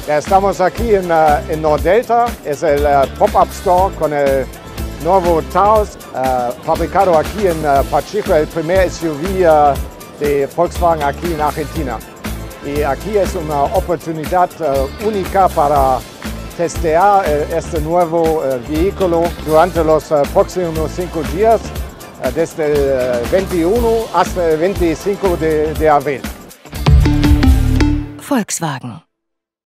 Ya estamos aquí en Nordelta, es el pop-up store con el nuevo Taos, fabricado aquí en Pacheco, el primer SUV de Volkswagen aquí en Argentina. Y aquí es una oportunidad única para testear este nuevo vehículo durante los próximos 5 días, desde el 21 hasta el 25 de abril. Volkswagen.